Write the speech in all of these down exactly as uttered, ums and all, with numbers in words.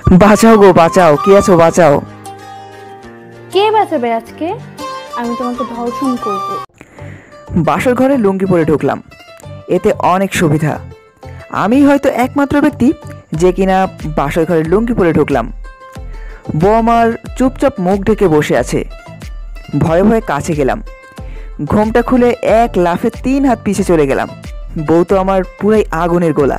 বাঁচাও গো বাঁচাও, কে আছো বাঁচাও। কে বাঁচাবে আজকে? আমি তোমাকে ধর্ষণ করব। বাসর ঘরে লুঙ্গি পরে ঢুকলাম, এতে অনেক সুবিধা। আমি হয়তো একমাত্র ব্যক্তি যে কিনা বাসর ঘরে লুঙ্গি পরে ঢুকলাম। বউ আমার চুপচাপ মুখ ঢেকে বসে আছে। ভয়ে ভয়ে কাছে গেলাম, ঘোমটা খুলে এক লাফে তিন হাত পিছে চলে গেলাম। বউ তো আমার পুরাই আগুনের গোলা।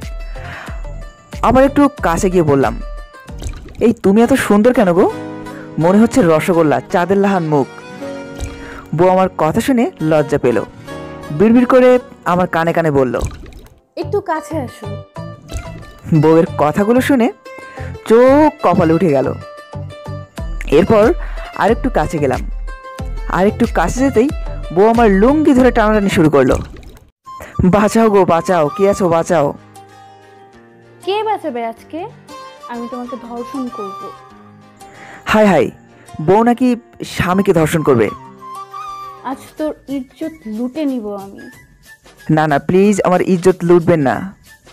আবার একটু কাছে গিয়ে বললাম, এই তুমি এত সুন্দর কেন গো? মনে হচ্ছে রসগোল্লা, চাঁদের লাহান মুখ। বউ আমার কথা শুনে লজ্জা পেল, বিড়বিড় করে আমার কানে কানে বলল, একটু কাছে আসো। বউয়ের কথাগুলো শুনে চোখ কপালে উঠে গেল। এরপর আরেকটু কাছে গেলাম, আরেকটু কাছে যেতেই বউ আমার লুঙ্গি ধরে টানাটানি শুরু করলো। বাঁচাও গো বাঁচাও, কে আছো বাঁচাও। কে বাঁচাবে আজকে? আমি তোমাকে ধর্ষণ করব। হাই হাই, বউ নাকি স্বামীকে ধর্ষণ করবে? আজ তোর ইজ্জত লুটে নিব আমি। না না প্লিজ, আমার ইজ্জত লুটবেন না।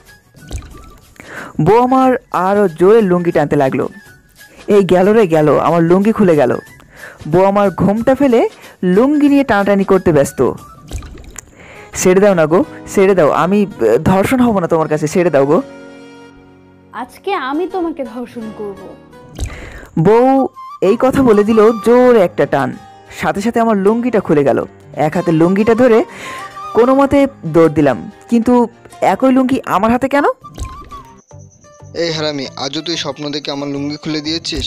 বউ আমার আরও জোরে লুঙ্গি টানতে লাগলো। এই গেল রে গেল, আমার লুঙ্গি খুলে গেল। বউ আমার ঘোমটা ফেলে লুঙ্গি নিয়ে টানাটানি করতে ব্যস্ত। ছেড়ে দাও না গো, ছেড়ে দাও, আমি ধর্ষণ হব না তোমার কাছে, ছেড়ে দাও গো। আজকে আমি তোমাকে ধর্ষণ করব। বউ এই কথা বলে দিল জোরে একটা টান, সাথে সাথে আমার লুঙ্গিটা খুলে গেল। এক হাতে লুঙ্গিটা ধরে কোনো মতে দৌড় দিলাম, কিন্তু একই লুঙ্গি আমার হাতে কেন? এই হারামি, আজও তুই স্বপ্ন দেখে আমার লুঙ্গি খুলে দিয়েছিস?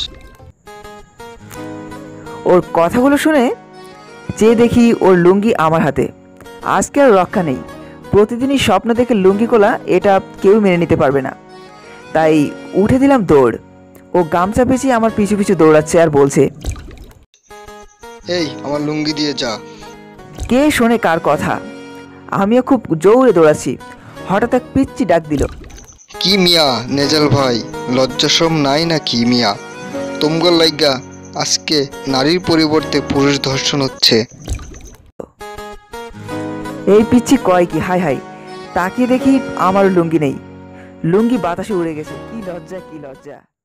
ওর কথাগুলো শুনে চেয়ে দেখি ওর লুঙ্গি আমার হাতে। আজকে আর রক্ষা নেই, প্রতিদিনই স্বপ্ন দেখে লুঙ্গি খোলা এটা কেউ মেনে নিতে পারবে না। তাই উঠে দিলাম দৌড়। ও গামছা পেঁচিয়ে আমার পিছু পিছু দৌড়াচ্ছে আর বলছে, এই আমার লুঙ্গি দিয়ে যা। কে শোনে কার কথা? আমিও খুব জোরে দৌড়াচ্ছি। হঠাৎ এক পিচ্চি ডাক দিল, কি মিয়া নেজাল ভাই, লজ্জাশরম নাই না কি মিয়া? তোমগর লাইগা আজকে নারীর পরিবর্তে পুরুষ ধর্ষণ হচ্ছে। এই পিচ্চি কয় কি? হাই হাই, তাকিয়ে দেখি আমার লুঙ্গি নেই, লুঙ্গি বাতাসে উড়ে গেছে। কি লজ্জা, কি লজ্জা।